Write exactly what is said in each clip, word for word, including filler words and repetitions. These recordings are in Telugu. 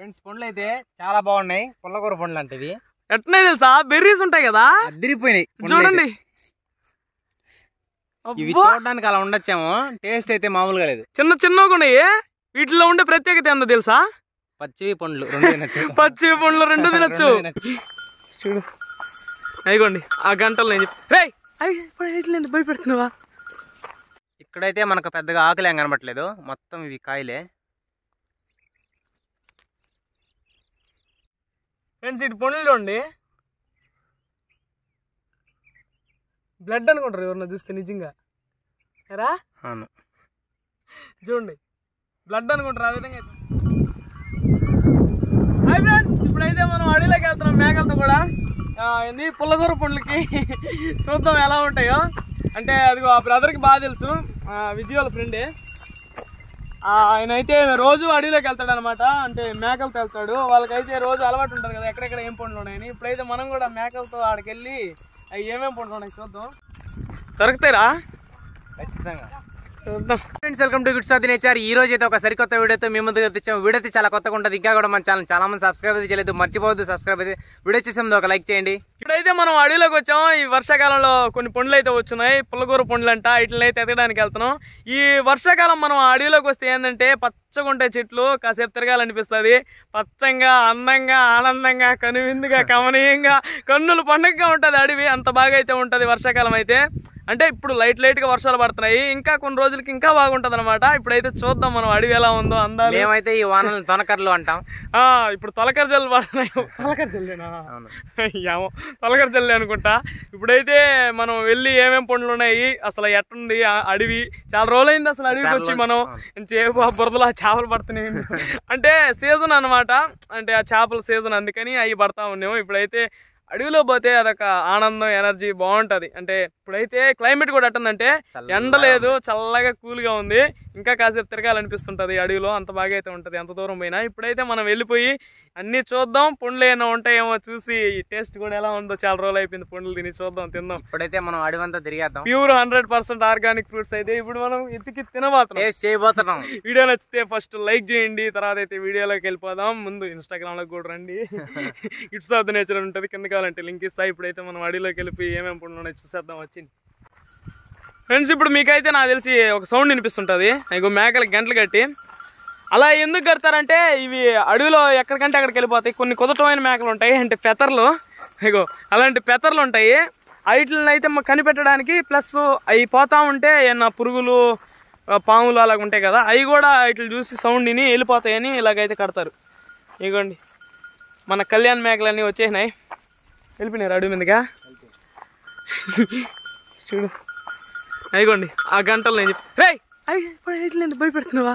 ఫ్రెండ్స్ పండ్లు అయితే చాలా బాగున్నాయి. పుల్లకూర పండ్లు అంటే ఇవి ఎట్నే తెలుసా, బెర్రీస్ ఉంటాయి కదా, అదిరిపోయినాయి చూడండి. ఇవి చూడడానికి అలా ఉండొచ్చేమో, టేస్ట్ అయితే మామూలుగా లేదు. చిన్న చిన్నగా ఉన్నాయి. వీటిలో ఉండే ప్రత్యేకత ఏందో తెలుసా, పచ్చివి పండ్లు రెండు తినచ్చు. పచ్చివి పండ్లు రెండు తినచ్చు. చూడు అయిగోండి ఆ గంటలు నేను చెప్పి భయపెడుతున్నావా. ఇక్కడైతే మనకు పెద్దగా ఆకులు ఏం కనబట్లేదు, మొత్తం ఇవి కాయలే. ఫ్రెండ్స్ ఇటు పండ్లు చూడండి, బ్లడ్ అనుకుంటారు ఎవరన్నా చూస్తే నిజంగా. ఎరా అవును చూడండి, బ్లడ్ అనుకుంటారు ఆ విధంగా. హాయ్ ఫ్రెండ్స్, ఇప్పుడైతే మనం అడవిలోకి వెళ్తున్నాం మేకలతో కూడా. ఏంది పుల్లకూర పండ్లకి చూద్దాం ఎలా ఉంటాయో. అంటే అది ఆ బ్రదర్కి బాగా తెలుసు, విజయ్ వాళ్ళ ఫ్రెండే. ఆయన అయితే రోజు అడవిలోకి వెళ్తాడు అనమాట, అంటే మేకలతో వెళ్తాడు. వాళ్ళకైతే రోజు అలవాటు ఉంటుంది కదా ఎక్కడెక్కడ ఏం పండ్లు ఉన్నాయని. ఇప్పుడైతే మనం కూడా మేకలతో ఆడికి వెళ్ళి అవి ఏమేమి పండ్లు ఉన్నాయి చూద్దాం. దొరుకుతాయిరా ఖచ్చితంగా చూద్దాం. Friends welcome to good sir nature. ఈ రోజు అయితే ఒక సరికొత్త వీడియోతో మీ ముందుకు తెచ్చాము. వీడియో అయితే చాలా కొత్తగా ఉంటుంది. ఇంకా కూడా మన ఛానల్ చాలా మంది సబ్స్క్రైబ్ అయితే చేయలేదు, మర్చిపోవద్దు సబ్స్క్రైబ్ అయితే. వీడియో చేసేది ఒక లైక్ చేయండి. ఇప్పుడైతే మనం అడవిలోకి వచ్చాం. ఈ వర్షాకాలంలో కొన్ని పండ్లు అయితే వచ్చున్నాయి, పుల్లకూర పండ్లు అంట. వీటిని అయితే ఎతకడానికి వెళ్తున్నాం. ఈ వర్షాకాలం మనం అడవిలోకి వస్తే ఏంటంటే పచ్చగా ఉంటాయి చెట్లు, కాసేపు తిరగాలనిపిస్తుంది. పచ్చంగా, అందంగా, ఆనందంగా, కనువిందుగా, కమనీయంగా, కన్నులు పండుగగా ఉంటుంది అడవి. అంత బాగా అయితే ఉంటుంది వర్షాకాలం అయితే. అంటే ఇప్పుడు లైట్ లైట్ గా వర్షాలు పడుతున్నాయి, ఇంకా కొన్ని రోజులకి ఇంకా బాగుంటది అనమాట. ఇప్పుడైతే చూద్దాం మనం అడవి ఎలా ఉందో. అందాలు మేమైతే ఈ వానలు తొనకర్లు అంటాం. ఆ ఇప్పుడు తొలకర జల్లు పడుతున్నాయి. తొలకర జల్లేనా, ఏమో తొలకర జల్లే అనుకుంటా. ఇప్పుడైతే మనం వెళ్ళి ఏమేమి పండ్లు ఉన్నాయి, అసలు ఎట్టుంది అడవి. చాలా రోజులైంది అసలు అడవికి వచ్చి. మనం చేప బురదలు ఆ చేపలు పడుతున్నాయి. అంటే సీజన్ అనమాట, అంటే ఆ చేపల సీజన్, అందుకని అవి పడతా ఉన్నాము. ఇప్పుడైతే అడవిలో పోతే అదొక ఆనందం, ఎనర్జీ బాగుంటది. అంటే ఇప్పుడైతే క్లైమేట్ కూడా ఎట్టుందంటే ఎండ లేదు, చల్లగా కూల్గా ఉంది. ఇంకా కాసేపు తిరగాలనిపిస్తుంటది అడవిలో, అంత బాగా అయితే ఉంటది ఎంత దూరం పోయినా. ఇప్పుడైతే మనం వెళ్ళిపోయి అన్ని చూద్దాం, పండ్లు ఏమైనా ఉంటాయేమో చూసి, టేస్ట్ కూడా ఎలా ఉందో. చాలా రోజులు అయిపోయింది పండ్లు తిని, చూద్దాం, తిందాం. ఇప్పుడైతే మనం అడవి అంతా తిరిగేద్దాం. Pure hundred percent organic fruits అయితే ఇప్పుడు మనం ఎత్తికి తినబోతున్నాం, టేస్ట్ చేయబోతున్నాం. వీడియో నచ్చితే ఫస్ట్ లైక్ చేయండి, తర్వాత అయితే వీడియోలోకి వెళ్ళిపోదాం. ముందు ఇన్స్టాగ్రామ్ లో కూడా రండి, ఇట్స్ ఆఫ్ ది నేచర్ ఉంటుంది, కింద కావాలంటే లింక్ ఇస్తా. ఇప్పుడైతే మనం అడవిలోకి వెళ్ళిపోయి ఏమేమి పండ్లు ఉన్నాయి చూసేద్దాం. వచ్చింది ఫ్రెండ్స్, ఇప్పుడు మీకైతే నాకు తెలిసి ఒక సౌండ్ వినిపిస్తుంటుంది. ఇగో మేకలకి గంటలు కట్టి, అలా ఎందుకు కడతారంటే ఇవి అడవిలో ఎక్కడికంటే అక్కడికి వెళ్ళిపోతాయి. కొన్ని కుదటమైన మేకలు ఉంటాయి, అంటే పెతర్లు. ఇగో అలాంటి పెతర్లు ఉంటాయి. వాటిని అయితే కనిపెట్టడానికి, ప్లస్ అవి పోతా ఉంటే ఏమన్నా పురుగులు, పాములు అలాగ ఉంటాయి కదా, అవి కూడా వీటిని చూసి సౌండ్ విని వెళ్ళిపోతాయని ఇలాగైతే కడతారు. ఇగోండి మన కళ్యాణ్ మేకలన్నీ వచ్చేసినాయి, వెళ్ళిపోయినారు అడవి మీదుగా. చూడు అయిగోండి ఆ గంటలు నేను చెప్పి రే అవి భయపెడుతున్నావా.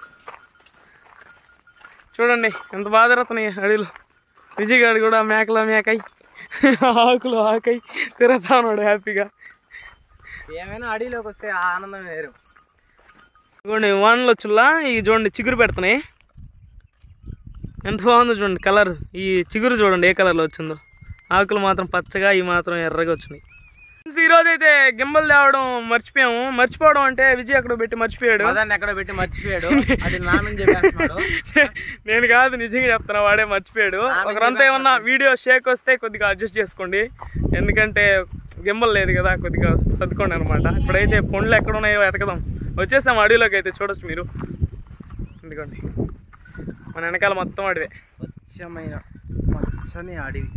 చూడండి ఎంత బాగా తిరుగుతున్నాయి అడవిలో. విజయ్ గారు కూడా మేకల మేకై, ఆకులు ఆకై తిరుగుతా ఉన్నాడు హ్యాపీగా. ఏమైనా అడవిలోకి వస్తే ఆనందం వేరు. ఇదిగోండి వానలు వచ్చుల్లా ఈ చూడండి చిగురు పెడుతున్నాయి, ఎంత బాగుందో చూడండి కలర్. ఈ చిగురు చూడండి ఏ కలర్లో వచ్చిందో. ఆకులు మాత్రం పచ్చగా, ఈ మాత్రం ఎర్రగా వచ్చినాయి. ఈ రోజు అయితే గింబల్ తేవడం మర్చిపోయాము. మర్చిపోవడం అంటే విజయ్ అక్కడ పెట్టి మర్చిపోయాడు, ఎక్కడ పెట్టి మర్చిపోయాడు. అది నామని చెప్పేస్తున్నాడు. నేను కాదు, నిజంగా చెప్తున్నా, వాడే మర్చిపోయాడు. ఒకరంతా ఏమన్నా వీడియో షేక్ వస్తే కొద్దిగా అడ్జస్ట్ చేసుకోండి, ఎందుకంటే గింబల్ లేదు కదా, కొద్దిగా సర్దుకోండి అనమాట. ఇప్పుడైతే పండ్లు ఎక్కడ ఉన్నాయో ఎతకదాం. వచ్చేసాం అడవిలోకి అయితే, చూడొచ్చు మీరు. ఎందుకండి మన వెనకాల మొత్తం అడవే, స్వచ్ఛమైన పచ్చని అడవి.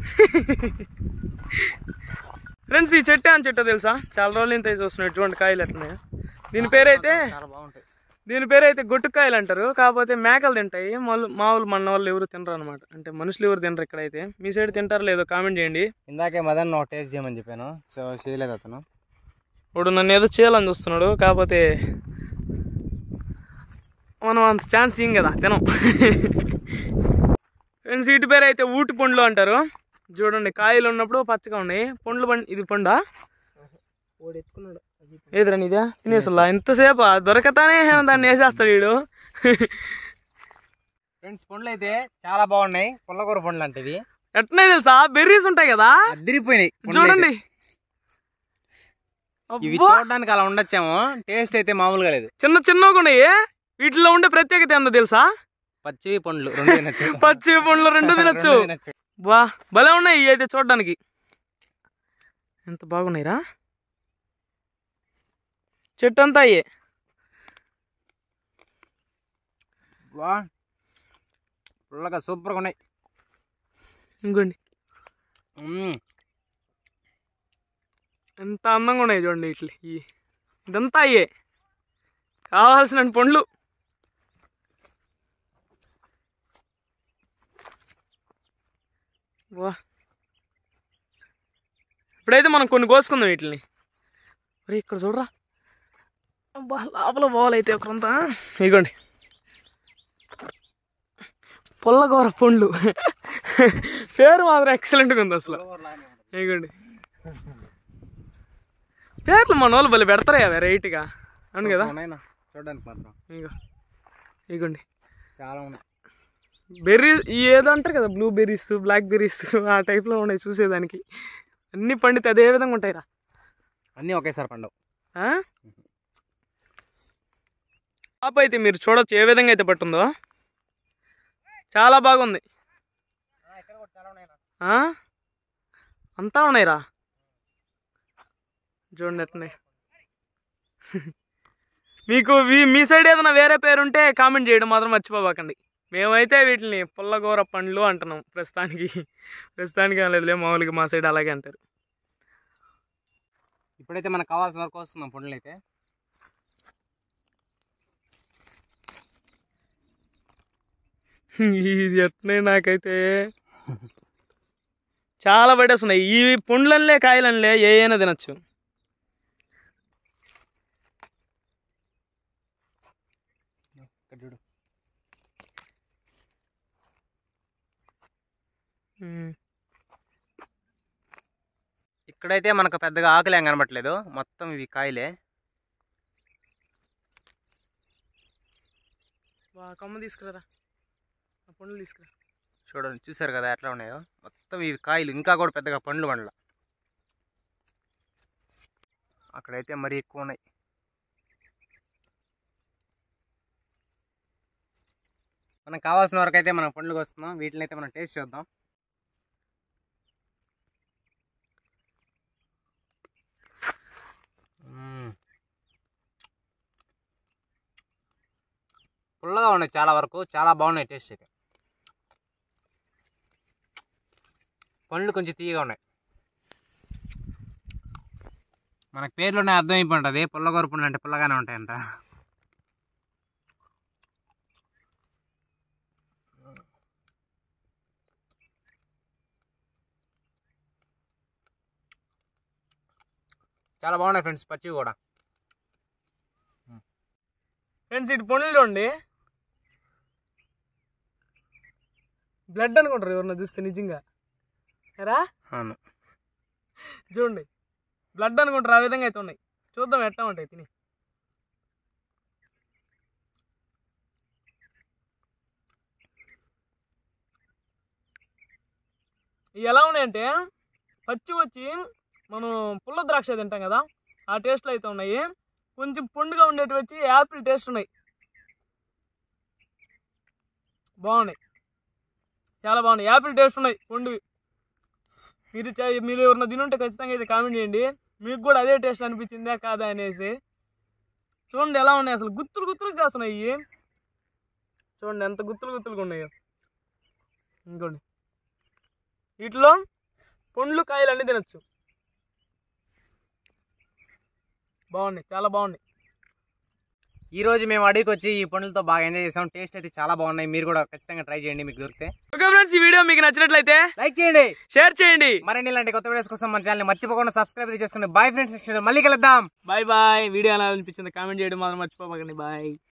ఫ్రెండ్స్ ఈ చెట్టు అని చెట్టు తెలుసా, చాలా రోజులు ఇంత చూస్తున్నాయి. చూడండి కాయలు ఎట్లున్నాయో. దీని పేరైతే దీని పేరైతే గొట్టుకాయలు అంటారు. కాకపోతే మేకలు తింటాయి, మళ్ళీ మామూలు మన వాళ్ళు ఎవరు తినరు అనమాట. అంటే మనుషులు ఎవరు తినరు ఇక్కడైతే. మీ సైడ్ తింటారు లేదో కామెంట్ చేయండి. ఇందాకే మదన్ ఒక టేస్ట్ చేయమని చెప్పాను, సో చేయలేదు అతను. ఇప్పుడు నన్ను ఏదో చేయాలని చూస్తున్నాడు, కాకపోతే మనం అంత ఛాన్స్ ఇం కదా, తినం. ఫ్రెండ్స్ వీటి పేరు అయితే ఊటి పండ్లు అంటారు. చూడండి కాయలు ఉన్నప్పుడు పచ్చగా ఉన్నాయి. పండ్లు పండు, ఇది పండా ఎత్తుకున్నాడు ఏదిరా నీదే తినేసా. ఎంతసేపు దొరకతానే దాన్ని వేసేస్తాడు వీడు. ఫ్రెండ్స్ పండ్లు అయితే చాలా బాగున్నాయి, పుల్లకూర పండ్లు అంటే ఇవి. ఎట్నే తెలుసా, బెర్రీస్ ఉంటాయి కదా, అదిరిపోయినాయి. చూడండి ఇవి చూడడానికి అలా ఉండొచ్చేమో, టేస్ట్ అయితే మామూలుగా లేదు, చిన్న చిన్నగా ఉన్నాయి. వీటిలో ఉండే ప్రత్యేకత ఏందో తెలుసా, పచ్చివి పండ్లు రెండు తినచ్చు. పచ్చి పండ్లు రెండు తినచ్చు. వా భలే ఉన్నాయి ఇవి అయితే చూడడానికి. ఎంత బాగున్నాయిరా చెట్టు అంతా అయ్యే. వా పుల్లగా సూపర్గా ఉన్నాయి. ఇంకోండి ఎంత అందంగా ఉన్నాయి చూడండి. ఇట్లా ఇదంతా అయ్యే కావాల్సిన పండ్లు. వా ఇప్పుడైతే మనం కొన్ని కోసుకుందాం వీటిని. మరి ఇక్కడ చూడరా అబ్బా లోపల పోవాలైతే ఒకరంతా. ఇగోండి పుల్లగూర పండ్లు. పేరు మాత్రం ఎక్సలెంట్గా ఉంది అసలు. ఇగోండి పేర్లు మన వాళ్ళు భలే పెడతారా వెరైటీగా అవును కదా చూడడానికి మాత్రం. ఇగో ఇగోండి చాలా ఉన్నాయి. బెర్రీ ఏదో అంటారు కదా బ్లూ బెర్రీస్ బ్లాక్ బెర్రీస్ ఆ టైప్లో ఉన్నాయి చూసేదానికి. అన్నీ పండితే అదే విధంగా ఉంటాయిరా. అన్నీ ఒకేసారి పండవు. పాప అయితే మీరు చూడొచ్చు ఏ విధంగా అయితే పట్టుందో. చాలా బాగుంది. అంతా ఉన్నాయిరా చూడండి ఎట్లున్నాయి. మీకు మీ సైడ్ ఏదైనా వేరే పేరు ఉంటే కామెంట్ చేయడం మాత్రం మర్చిపోబాకండి. మేమైతే వీటిని పుల్లగూర పండ్లు అంటున్నాం ప్రస్తుతానికి. ప్రస్తుతానికి లేదులే మామూలుగా మా సైడ్ అలాగే అంటారు. ఇప్పుడైతే మనకు కావాల్సిన వరకు వస్తున్నాం పండ్లు అయితే. ఇది ఎట్లున్నాయి నాకైతే చాలా పట్టేస్తున్నాయి. ఈ పండ్లన్లే కాయలన్లే ఏ అయినా తినచ్చు. ఇక్కడైతే మనకు పెద్దగా ఆకులు ఏం కనబట్లేదు, మొత్తం ఇవి కాయలే. కొమ్మ తీసుకురా పండ్లు తీసుకురా. చూడండి చూసారు కదా ఎట్లా ఉన్నాయో, మొత్తం ఇవి కాయలు. ఇంకా కూడా పెద్దగా పండ్లు పండ్ల. అక్కడైతే మరీ ఎక్కువ ఉన్నాయి. మనకు కావాల్సిన వరకు అయితే మనం పండ్లు వస్తున్నాం. వీటిని అయితే మనం టేస్ట్ చేద్దాం. పుల్లగా ఉన్నాయి చాలా వరకు, చాలా బాగున్నాయి టేస్ట్ అయితే. పండ్లు కొంచెం తీయగా ఉన్నాయి. మనకు పేర్లోనే అర్థమైపోతుంది పుల్లగూర పండ్లు అంటే పుల్లగానే ఉంటాయంట. చాలా బాగున్నాయి ఫ్రెండ్స్ పచ్చివి కూడా. ఫ్రెండ్స్ ఇటు పండ్లు చూడండి, బ్లడ్ అనుకుంటారు ఎవరన్నా చూస్తే నిజంగా రా. అవును చూడండి బ్లడ్ అనుకుంటారు, ఆ విధంగా అయితే ఉన్నాయి. చూద్దాం ఎట్లా ఉంటాయి తిని. ఇవి ఎలా ఉన్నాయంటే పచ్చి వచ్చి మనం పుల్ల ద్రాక్ష తింటాం కదా ఆ టేస్ట్లో అయితే ఉన్నాయి. కొంచెం పండుగా ఉండేటివి వచ్చి యాపిల్ టేస్ట్ ఉన్నాయి. బాగున్నాయి, చాలా బాగున్నాయి. యాపిల్ టేస్ట్ ఉన్నాయి పండువి. మీరు మీరు ఎవరన్నా తినుంటే ఖచ్చితంగా అయితే కామెంట్ చేయండి, మీకు కూడా అదే టేస్ట్ అనిపించిందా కాదా అనేసి. చూడండి ఎలా ఉన్నాయి, అసలు గుత్తులు గుత్తులు కాస్తున్నాయి. చూడండి ఎంత గుత్తులు గుత్తులుగా ఉన్నాయో. ఇంకోండి వీటిలో పండ్లు కాయలు అన్నీ తినచ్చు. బాగున్నాయి, చాలా బాగున్నాయి. ఈ రోజు మేము అడిగికి వచ్చి ఈ పండ్లతో బాగా ఎంజాయ్ చేసాం. టేస్ట్ అయితే చాలా బాగున్నాయి. మీరు కూడా ఖచ్చితంగా ట్రై చేయండి మీకు దొరికితే. ఓకే ఫ్రెండ్స్, ఈ వీడియో మీకు నచ్చినట్లయితే లైక్ చేయండి, షేర్ చేయండి. మరిన్ని ఇలాంటి కొత్త వీడియోస్ కోసం మన ఛానల్ మర్చిపోకుండా సబ్స్క్రైబ్ చేసుకోండి. బాయ్ ఫ్రెండ్స్, మళ్ళీ కలుద్దాం. Bye bye. వీడియో ఎలా అనిపించింది కామెంట్ చేయడం మాత్రం మర్చిపోకండి. బాయ్.